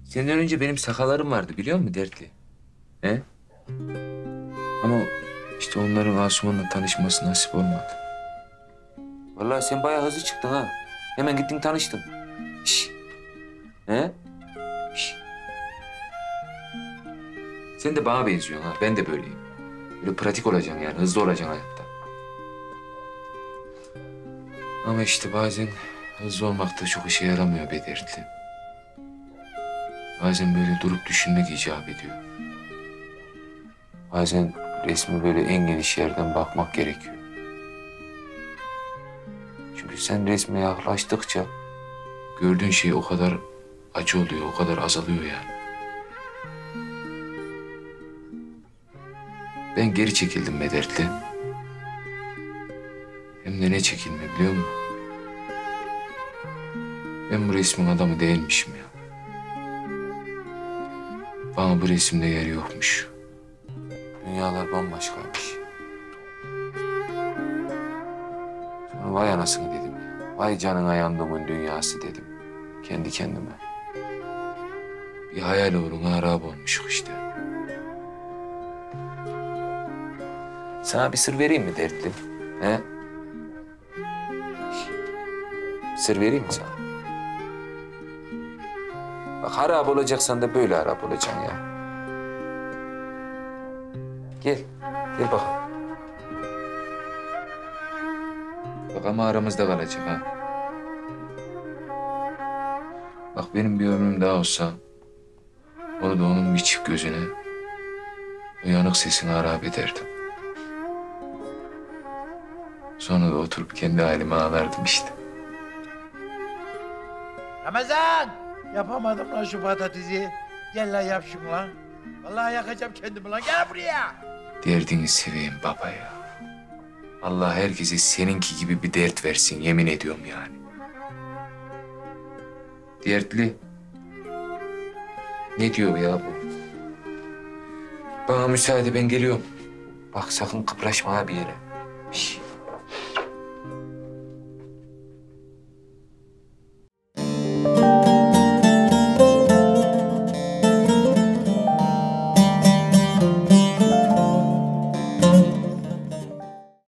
Senden önce benim sakalarım vardı biliyor musun dertli? He? Ama işte onların Asuman'la tanışması nasip olmadı. Vallahi sen bayağı hızlı çıktın ha. Hemen gittin tanıştın. Şş. He? Şş. Sen de bana benziyorsun ha. Ben de böyleyim. Böyle pratik olacaksın yani. Hızlı olacaksın hayatta. Ama işte bazen hızlı olmak da çok işe yaramıyor be dertli. Bazen böyle durup düşünmek icap ediyor. Bazen resmi böyle en geniş yerden bakmak gerekiyor. Çünkü sen resme yaklaştıkça gördüğün şey o kadar acı oluyor, o kadar azalıyor yani. Ben geri çekildim be dertli. Hem de ne çekilme biliyor musun? Ben bu resmin adamı değilmişim ya. Bana bu resimde yer yokmuş. Dünyalar bambaşkaymış. Sonra vay anasını dedim ya. Vay canına yandığımın dünyası dedim. Kendi kendime. Bir hayal uğruna harap olmuşuk işte. Sana bir sır vereyim mi dertli? He? Sır vereyim mi sana? Bak harap olacaksan da böyle harap olacaksın ya. Gel, gel bakalım. Bak ama aramızda kalacak ha. Bak benim bir ömrüm daha olsa... onu da onun bir çift gözüne... o yanık sesine harap ederdim. Sonra da oturup kendi halime ağlardım işte. Ramazan! Yapamadım lan şu patatesi. Gel lan yap şunu lan. Vallahi yakacağım kendimi lan. Gel buraya. Derdini seveyim baba ya. Allah herkese seninki gibi bir dert versin yemin ediyorum yani. Dertli. Ne diyor ya bu? Bana müsaade ben geliyorum. Bak sakın kıpraşma ha bir yere. Şişt.